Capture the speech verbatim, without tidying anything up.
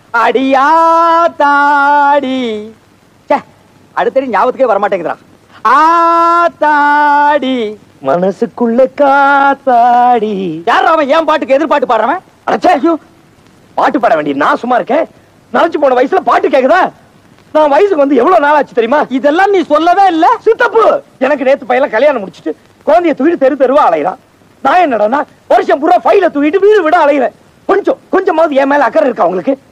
அடியா தாடி அடுத்தடி ஞாபகத்துக்கே வரமாட்டேங்குதுடா. ஆத்தாடி மனசுக்குள்ள காத்தாடி. யார் அவன் ஏன் பாட்டுக்கு எதிர்பாட்டு பாடுறவன்? அடச்சே, பாட்டு பாட வேண்டிய நான் சும்மா இருக்கேன். நினைச்சு போன வயசுல பாட்டு கேக்குதா? நான் வயசுக்கு வந்து எவ்வளவு நாள் ஆச்சு தெரியுமா? இதெல்லாம் நீ சொல்லவே இல்ல. சித்தப்பு, எனக்கு நேத்து பையன் கல்யாணம் முடிச்சுட்டு குழந்தைய தூக்கிட்டு தெரு தெருவா அலையிறான். நான் என்னடா வருஷம் பூரா ஃபைல தூக்கிட்டு வீடு விட அலையிறேன். கொஞ்சம் கொஞ்சமாவது என் மேல அக்கறை இருக்கா உங்களுக்கு?